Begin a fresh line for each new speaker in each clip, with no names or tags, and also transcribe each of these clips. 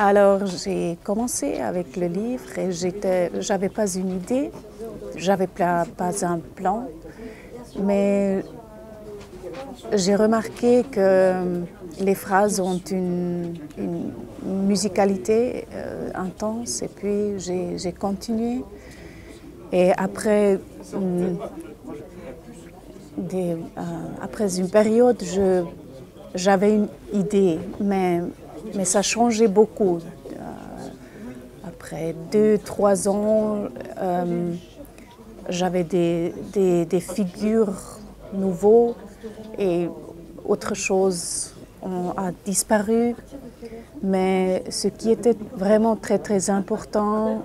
Alors j'ai commencé avec le livre et j'avais pas une idée, j'avais pas un plan, mais j'ai remarqué que les phrases ont une musicalité intense et puis j'ai continué. Et après, après une période, j'avais une idée, mais ça changeait beaucoup. Après 2-3 ans, j'avais des figures nouveaux et autre chose a disparu. Mais ce qui était vraiment très très important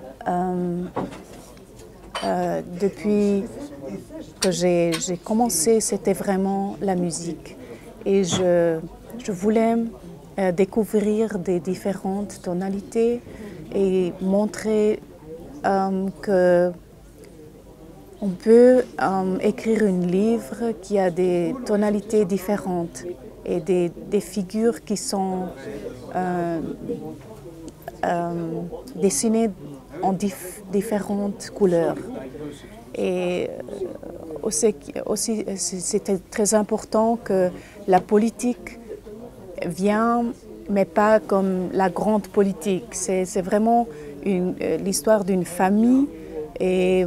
depuis que j'ai commencé, c'était vraiment la musique. Et je voulais découvrir des différentes tonalités et montrer que on peut écrire un livre qui a des tonalités différentes et des figures qui sont dessinées en différentes couleurs. Et aussi c'était très important que la politique vient, mais pas comme la grande politique. C'est vraiment l'histoire d'une famille et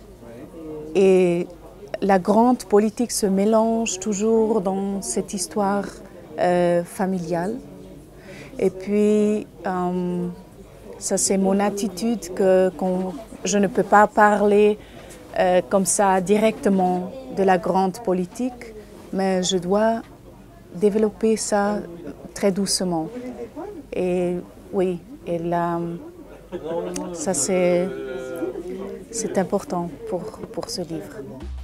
la grande politique se mélange toujours dans cette histoire familiale. Et puis, ça c'est mon attitude que je ne peux pas parler comme ça directement de la grande politique, mais je dois développer ça très doucement. Et oui, et là, ça c'est important pour ce livre.